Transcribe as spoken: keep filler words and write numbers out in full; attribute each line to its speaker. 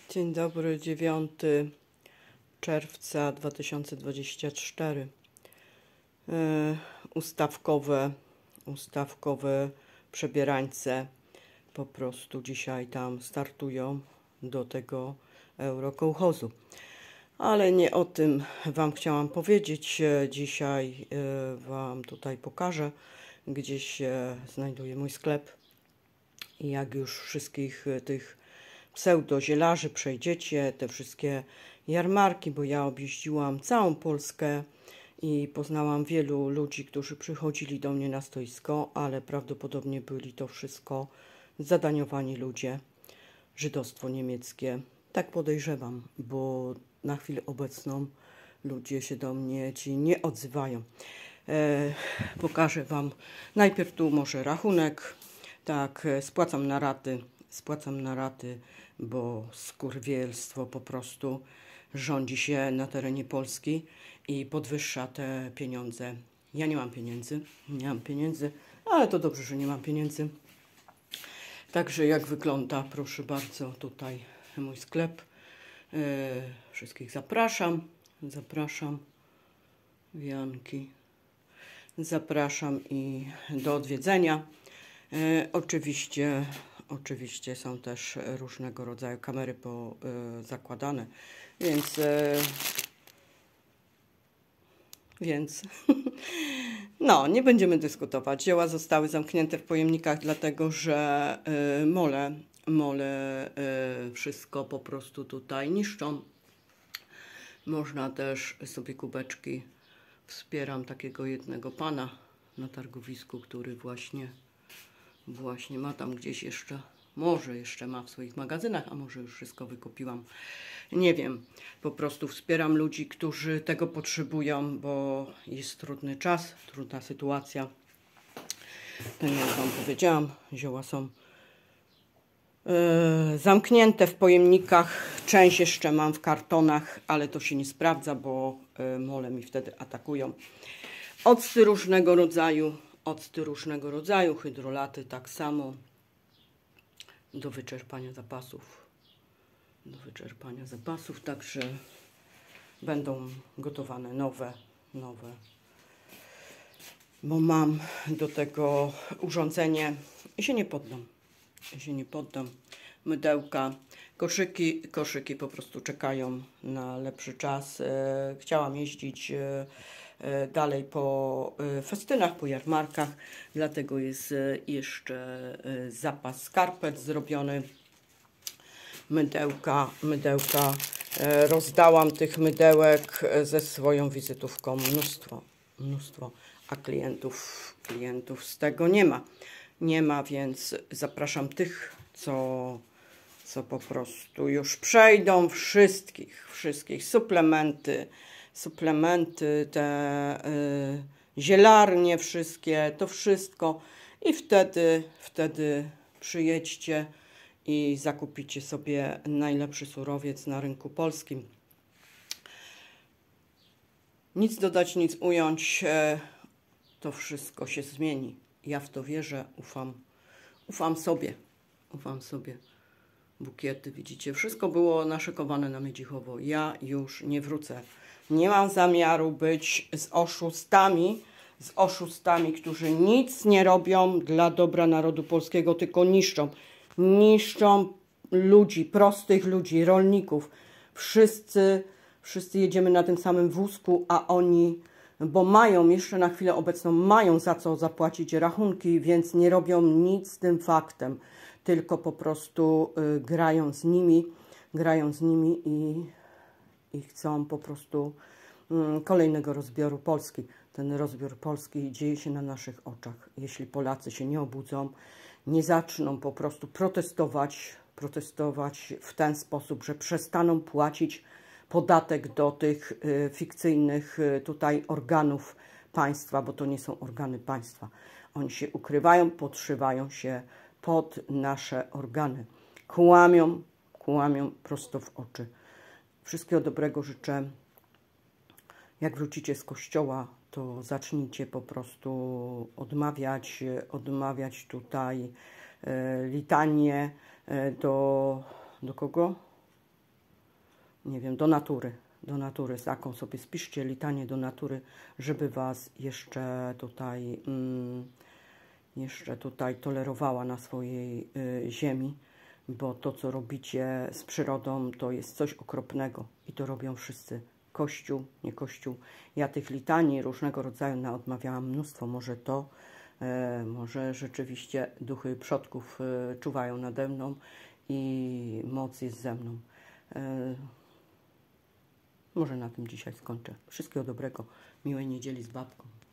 Speaker 1: Dzień dobry, dziewiątego czerwca dwa tysiące dwudziestego czwartego. Yy, ustawkowe, ustawkowe przebierańce po prostu dzisiaj tam startują do tego Eurokołchozu. Ale nie o tym Wam chciałam powiedzieć. Dzisiaj yy, Wam tutaj pokażę, gdzie się znajduje mój sklep. I jak już wszystkich tych pseudozielarzy przejdziecie, te wszystkie jarmarki, bo ja objeździłam całą Polskę i poznałam wielu ludzi, którzy przychodzili do mnie na stoisko, ale prawdopodobnie byli to wszystko zadaniowani ludzie, żydostwo niemieckie. Tak podejrzewam, bo na chwilę obecną ludzie się do mnie ci nie odzywają. E, pokażę Wam najpierw tu może rachunek. Tak, spłacam na raty, spłacam na raty, bo skurwielstwo po prostu rządzi się na terenie Polski i podwyższa te pieniądze. Ja nie mam pieniędzy, nie mam pieniędzy, ale to dobrze, że nie mam pieniędzy. Także jak wygląda, proszę bardzo, tutaj mój sklep. Yy, wszystkich zapraszam, zapraszam, wianki, zapraszam i do odwiedzenia. E, oczywiście, oczywiście są też różnego rodzaju kamery pozakładane, więc, e, więc no, nie będziemy dyskutować. Dzieła zostały zamknięte w pojemnikach, dlatego że e, mole, mole e, wszystko po prostu tutaj niszczą. Można też sobie kubeczki. Wspieram takiego jednego pana na targowisku, który właśnie Właśnie ma tam gdzieś jeszcze, może jeszcze ma w swoich magazynach, a może już wszystko wykupiłam. Nie wiem, po prostu wspieram ludzi, którzy tego potrzebują, bo jest trudny czas, trudna sytuacja. Tak jak Wam powiedziałam, zioła są yy, zamknięte w pojemnikach. Część jeszcze mam w kartonach, ale to się nie sprawdza, bo yy, mole mi wtedy atakują. Octy różnego rodzaju. Octy różnego rodzaju, hydrolaty tak samo, do wyczerpania zapasów, do wyczerpania zapasów, także będą gotowane nowe, nowe, bo mam do tego urządzenie i się nie poddam, i się nie poddam, mydełka, koszyki, koszyki po prostu czekają na lepszy czas. E, chciałam jeździć e, dalej po festynach, po jarmarkach, dlatego jest jeszcze zapas skarpet zrobiony. Mydełka, mydełka. Rozdałam tych mydełek ze swoją wizytówką mnóstwo, mnóstwo, a klientów, klientów z tego nie ma. Nie ma, więc zapraszam tych, co, co po prostu już przejdą, wszystkich, wszystkich, suplementy, suplementy, te y, zielarnie wszystkie, to wszystko i wtedy, wtedy przyjedźcie i zakupicie sobie najlepszy surowiec na rynku polskim. Nic dodać, nic ująć, e, to wszystko się zmieni. Ja w to wierzę, ufam, ufam sobie, ufam sobie. Bukiety, widzicie, wszystko było naszykowane na Miedzichowo. Ja już nie wrócę. Nie mam zamiaru być z oszustami, z oszustami, którzy nic nie robią dla dobra narodu polskiego, tylko niszczą. Niszczą ludzi, prostych ludzi, rolników. Wszyscy, wszyscy jedziemy na tym samym wózku, a oni, bo mają jeszcze na chwilę obecną, mają za co zapłacić rachunki, więc nie robią nic z tym faktem. Tylko po prostu y, grają z nimi, grają z nimi i, i chcą po prostu y, kolejnego rozbioru Polski. Ten rozbiór Polski dzieje się na naszych oczach. Jeśli Polacy się nie obudzą, nie zaczną po prostu protestować, protestować w ten sposób, że przestaną płacić podatek do tych y, fikcyjnych y, tutaj organów państwa, bo to nie są organy państwa. Oni się ukrywają, podszywają się pod nasze organy. Kłamią, kłamią prosto w oczy. Wszystkiego dobrego życzę. Jak wrócicie z kościoła, to zacznijcie po prostu odmawiać, odmawiać tutaj e, litanie e, do, do kogo? nie wiem, do natury, do natury, z taką sobie spiszcie litanię do natury, żeby Was jeszcze tutaj, mm, jeszcze tutaj tolerowała na swojej y, ziemi, bo to, co robicie z przyrodą, to jest coś okropnego i to robią wszyscy. Kościół, nie Kościół. Ja tych litanii różnego rodzaju naodmawiałam mnóstwo. Może to, e, może rzeczywiście duchy przodków e, czuwają nade mną i moc jest ze mną. E, może na tym dzisiaj skończę. Wszystkiego dobrego. Miłej niedzieli z babką.